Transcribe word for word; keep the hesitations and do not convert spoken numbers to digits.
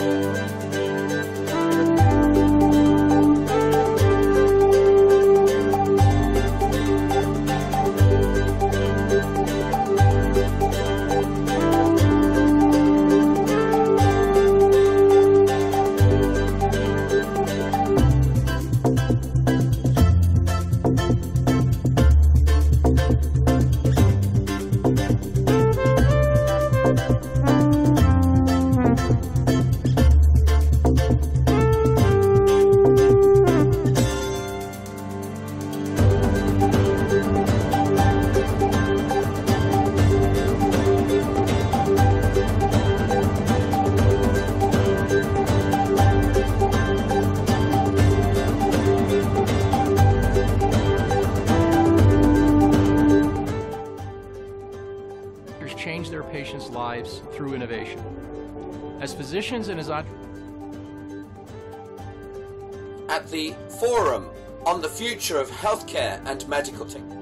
Change their patients' lives through innovation. As physicians and as at the Forum on the Future of Healthcare and Medical Technology.